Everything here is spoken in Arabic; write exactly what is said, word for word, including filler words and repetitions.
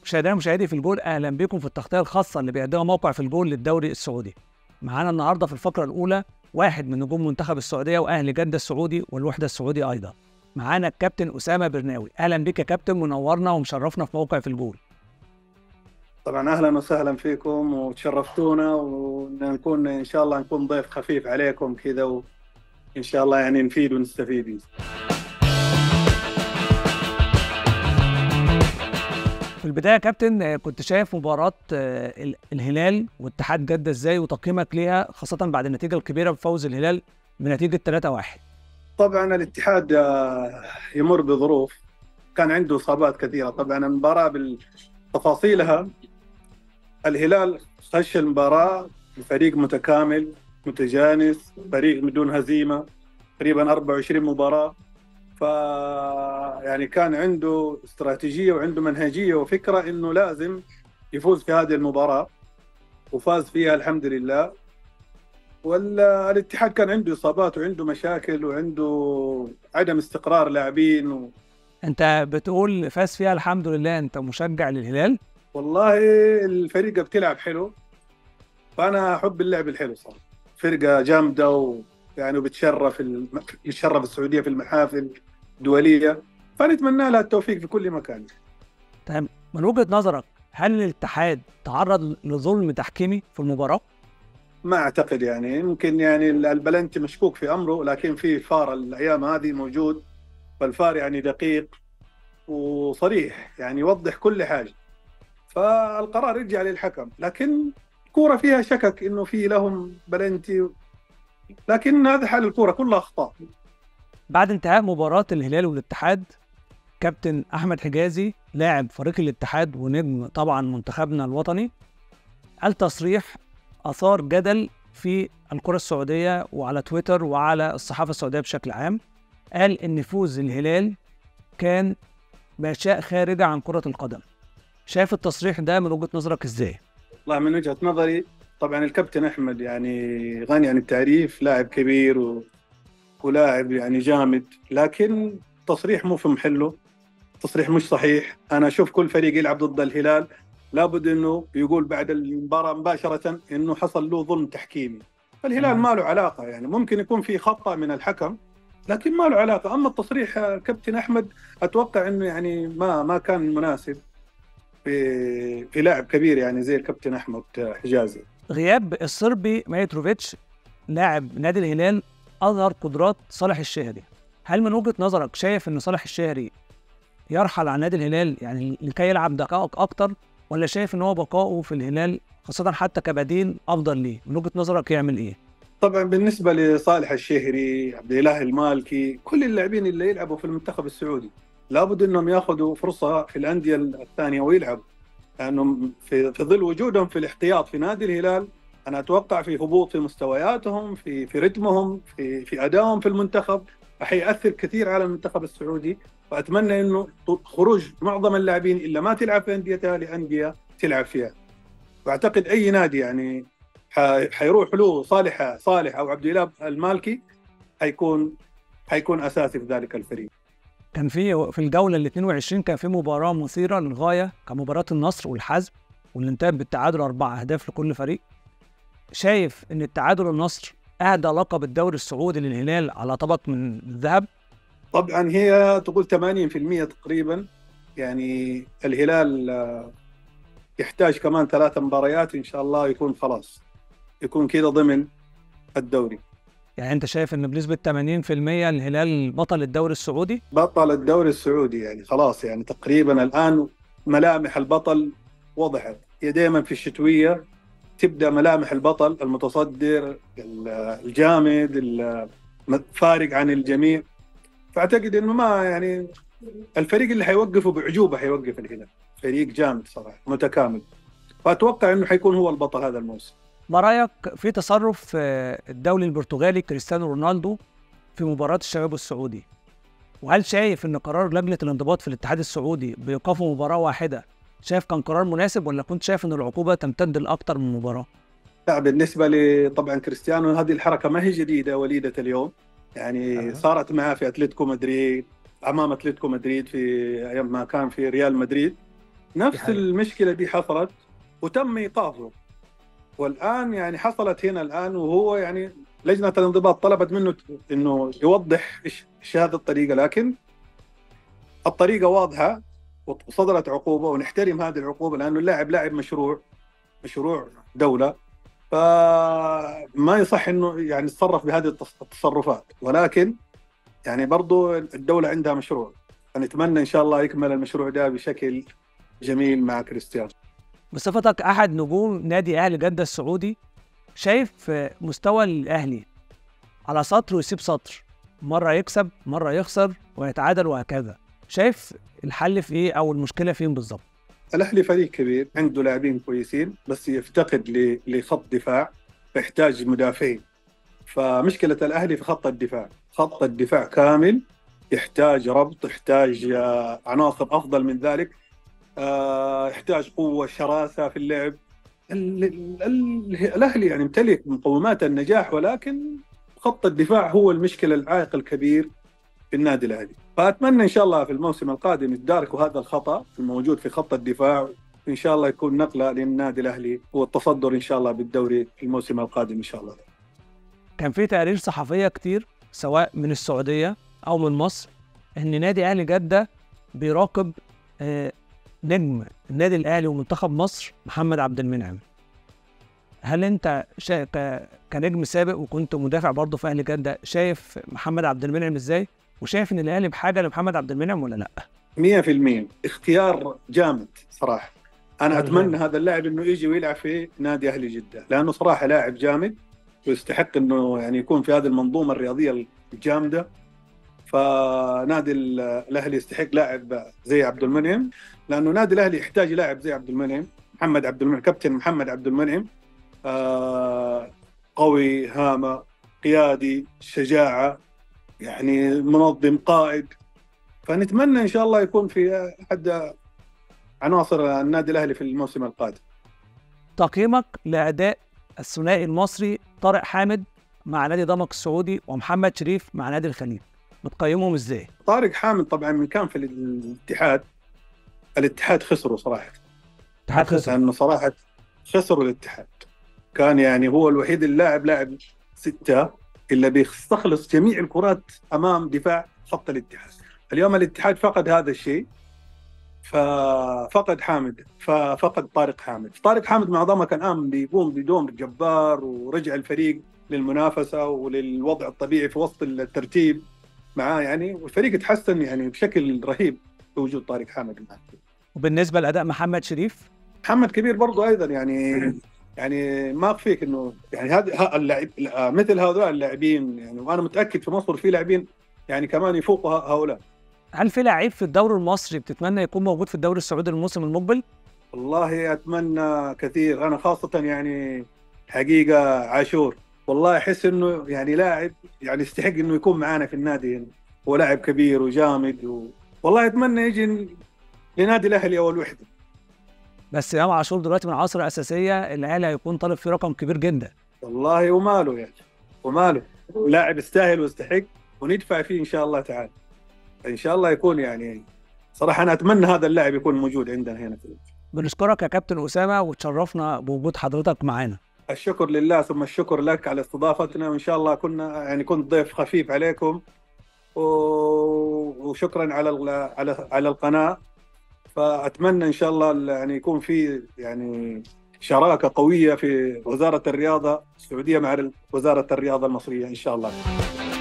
مشاهدينا مشاهدي في الجول، اهلا بكم في التغطيه الخاصه اللي بيقدمها موقع في الجول للدوري السعودي. معانا النهارده في الفقره الاولى واحد من نجوم منتخب السعوديه واهل جده السعودي والوحده السعودي ايضا. معانا الكابتن اسامه برناوي. اهلا بك يا كابتن، منورنا ومشرفنا في موقع في الجول. طبعا اهلا وسهلا فيكم وتشرفتونا، ونكون ان شاء الله نكون ضيف خفيف عليكم كذا، وان شاء الله يعني نفيد ونستفيد. في البدايه يا كابتن، كنت شايف مباراه الهلال واتحاد جده ازاي وتقييمك ليها، خاصه بعد النتيجه الكبيره بفوز الهلال بنتيجه ثلاثة واحد؟ طبعا الاتحاد يمر بظروف، كان عنده اصابات كثيره. طبعا المباراه بتفاصيلها، الهلال خش المباراه بفريق متكامل متجانس، فريق بدون هزيمه تقريبا أربعة وعشرين مباراه. ف يعني كان عنده استراتيجيه وعنده منهجيه وفكره انه لازم يفوز في هذه المباراه، وفاز فيها الحمد لله. والاتحاد كان عنده اصابات وعنده مشاكل وعنده عدم استقرار لاعبين و... انت بتقول فاز فيها الحمد لله، انت مشجع للهلال؟ والله الفريق بتلعب حلو، فانا احب اللعب الحلو صراحه. فرقه جامده ويعني بتشرف الم... بتشرف السعوديه في المحافل الدوليه، فنتمنى لها التوفيق في كل مكان. طيب، من وجهه نظرك هل الاتحاد تعرض لظلم تحكيمي في المباراه؟ ما اعتقد، يعني يمكن يعني البلنتي مشكوك في امره، لكن في فار الايام هذه موجود، فالفار يعني دقيق وصريح، يعني يوضح كل حاجه، فالقرار يرجع للحكم. لكن الكوره فيها شكك انه في لهم بلنتي، لكن هذا حال الكوره كلها اخطاء. بعد انتهاء مباراه الهلال والاتحاد، كابتن احمد حجازي لاعب فريق الاتحاد ونجم طبعا منتخبنا الوطني، قال تصريح اثار جدل في الكره السعوديه وعلى تويتر وعلى الصحافه السعوديه بشكل عام. قال ان فوز الهلال كان باشياء خارجه عن كره القدم. شايف التصريح ده من وجهه نظرك ازاي؟ والله من وجهه نظري، طبعا الكابتن احمد يعني غني عن التعريف، لاعب كبير و... ولاعب يعني جامد، لكن تصريح مو في محله، تصريح مش صحيح. انا اشوف كل فريق يلعب ضد الهلال لابد انه يقول بعد المباراه مباشره انه حصل له ظلم تحكيمي. فالهلال ما له علاقه، يعني ممكن يكون في خطا من الحكم لكن ما له علاقه. اما التصريح كابتن احمد اتوقع انه يعني ما ما كان مناسب في في لاعب كبير يعني زي الكابتن احمد حجازي. غياب الصربي ميتروفيتش لاعب نادي الهلال اظهر قدرات صالح الشهري. هل من وجهه نظرك شايف ان صالح الشهري يرحل عن نادي الهلال يعني لكي يلعب دقائق اكتر، ولا شايف ان هو بقائه في الهلال خاصه حتى كبديل افضل ليه؟ من وجهه نظرك يعمل ايه؟ طبعا بالنسبه لصالح الشهري، عبد الاله المالكي، كل اللاعبين اللي يلعبوا في المنتخب السعودي لابد انهم ياخذوا فرصه في الانديه الثانيه ويلعبوا، لانهم في في ظل وجودهم في الاحتياط في نادي الهلال انا اتوقع في هبوط في مستوياتهم، في في رتمهم، في في ادائهم في المنتخب، راح ياثر كثير على المنتخب السعودي. فاتمنى انه خروج معظم اللاعبين الا ما تلعب في انديتها لانديه تلعب فيها. واعتقد اي نادي يعني حيروح له صالح صالح او عبد الاله المالكي حيكون حيكون اساسي في ذلك الفريق. كان في في الجوله ال اثنين وعشرين كان في مباراه مثيره للغايه كمباراه النصر والحزم، واللي انتهت بالتعادل اربع اهداف لكل فريق. شايف ان التعادل النصر اهدى لقب الدوري السعودي للهلال على طبق من الذهب؟ طبعا هي تقول ثمانين بالمئة تقريبا، يعني الهلال يحتاج كمان ثلاث مباريات ان شاء الله يكون خلاص، يكون كده ضمن الدوري. يعني انت شايف ان بنسبه ثمانين بالمئة الهلال بطل الدوري السعودي؟ بطل الدوري السعودي يعني خلاص، يعني تقريبا الان ملامح البطل وضحت. هي دائما في الشتويه تبدا ملامح البطل المتصدر الجامد الفارق عن الجميع. فاعتقد انه ما يعني الفريق اللي حيوقفه بعجوبه حيوقف الهلال، فريق جامد صراحه متكامل، فاتوقع انه حيكون هو البطل هذا الموسم. ما رايك في تصرف الدولي البرتغالي كريستيانو رونالدو في مباراه الشباب السعودي؟ وهل شايف ان قرار لجنه الانضباط في الاتحاد السعودي بايقافه مباراه واحده شايف كان قرار مناسب، ولا كنت شايف ان العقوبه تمتد لاكثر من مباراه؟ لا، بالنسبه لي طبعا كريستيانو هذه الحركه ما هي جديده وليده اليوم، يعني صارت معاه في اتلتيكو مدريد، امام اتلتيكو مدريد في ايام ما كان في ريال مدريد، نفس المشكله دي حصلت وتم ايقافه، والان يعني حصلت هنا الان، وهو يعني لجنه الانضباط طلبت منه انه يوضح ايش ايش هذه الطريقه، لكن الطريقه واضحه وصدرت عقوبه، ونحترم هذه العقوبه لانه اللاعب لاعب مشروع مشروع دوله، فما يصح انه يعني يتصرف بهذه التصرفات، ولكن يعني برضو الدوله عندها مشروع، فنتمنى ان شاء الله يكمل المشروع ده بشكل جميل مع كريستيانو. بصفتك احد نجوم نادي اهلي جده السعودي، شايف مستوى الاهلي على سطر ويسيب سطر، مره يكسب مره يخسر ويتعادل وهكذا، شايف الحل في ايه او المشكله فين بالظبط؟ الاهلي فريق كبير عنده لاعبين كويسين، بس يفتقد لخط دفاع، فيحتاج مدافعين. فمشكله الاهلي في خط الدفاع، خط الدفاع كامل يحتاج ربط، يحتاج عناصر افضل من ذلك، يحتاج قوه، شراسه في اللعب. الاهلي يعني يمتلك مقومات النجاح، ولكن خط الدفاع هو المشكله العائق الكبير في النادي الاهلي. فاتمنى ان شاء الله في الموسم القادم يتداركوا هذا الخطا الموجود في خط الدفاع، وان شاء الله يكون نقله للنادي الاهلي والتصدر ان شاء الله بالدوري في الموسم القادم ان شاء الله. كان في تقارير صحفيه كتير سواء من السعوديه او من مصر ان نادي اهلي جده بيراقب آه نجم النادي الاهلي ومنتخب مصر محمد عبد المنعم. هل انت شا... ك... كنجم سابق وكنت مدافع برضه في اهلي جده، شايف محمد عبد المنعم ازاي؟ وشايف ان الاهلي بحاجه لمحمد عبد المنعم ولا لا؟ مية في المية اختيار جامد صراحه. انا اتمنى هذا اللاعب انه يجي ويلعب في نادي اهلي جده، لانه صراحه لاعب جامد ويستحق انه يعني يكون في هذه المنظومه الرياضيه الجامده. فنادي الاهلي يستحق لاعب زي عبد المنعم، لانه نادي الاهلي يحتاج لاعب زي عبد المنعم، محمد عبد المنعم، كابتن محمد عبد المنعم، آه قوي، هامه، قيادي، شجاعه، يعني منظم، قائد. فنتمنى ان شاء الله يكون في احد عناصر النادي الاهلي في الموسم القادم. تقييمك لاداء الثنائي المصري طارق حامد مع نادي ضمك السعودي ومحمد شريف مع نادي الخليج، بتقيمهم ازاي؟ طارق حامد طبعا من كان في الاتحاد، الاتحاد خسروا صراحه. الاتحاد خسر لانه صراحه خسروا الاتحاد، كان يعني هو الوحيد اللاعب لاعب سته اللي بيستخلص جميع الكرات امام دفاع خط الاتحاد. اليوم الاتحاد فقد هذا الشيء، ففقد حامد، ففقد طارق حامد. طارق حامد مع ضمك الان بيقوم بدور جبار، ورجع الفريق للمنافسه وللوضع الطبيعي في وسط الترتيب معاه يعني، والفريق تحسن يعني بشكل رهيب بوجود طارق حامد معاه. وبالنسبه لاداء محمد شريف، محمد كبير برضه ايضا يعني يعني ما اخفيك انه يعني هذا اللاعب مثل هؤلاء اللاعبين يعني، وانا متاكد في مصر في لاعبين يعني كمان يفوقوا هؤلاء. هل في لعيب في الدوري المصري بتتمنى يكون موجود في الدوري السعودي الموسم المقبل؟ والله اتمنى كثير، انا خاصه يعني حقيقه عاشور، والله احس انه يعني لاعب يعني يستحق انه يكون معانا في النادي هنا، هو لاعب كبير وجامد و... والله اتمنى يجي لنادي الاهلي او الوحده. بس امام عاشور دلوقتي من العناصر الاساسيه الاهلي هيكون طالب فيه رقم كبير جدا. والله وماله يعني، وماله، لاعب يستاهل ويستحق وندفع فيه ان شاء الله تعالى. ان شاء الله يكون يعني صراحه انا اتمنى هذا اللاعب يكون موجود عندنا هنا في. بنشكرك يا كابتن اسامه وتشرفنا بوجود حضرتك معانا. الشكر لله ثم الشكر لك على استضافتنا، وان شاء الله كنا يعني كنت ضيف خفيف عليكم، وشكرا على على على القناه. فاتمنى ان شاء الله يعني يكون في يعني شراكه قويه في وزاره الرياضه السعوديه مع وزاره الرياضه المصريه ان شاء الله.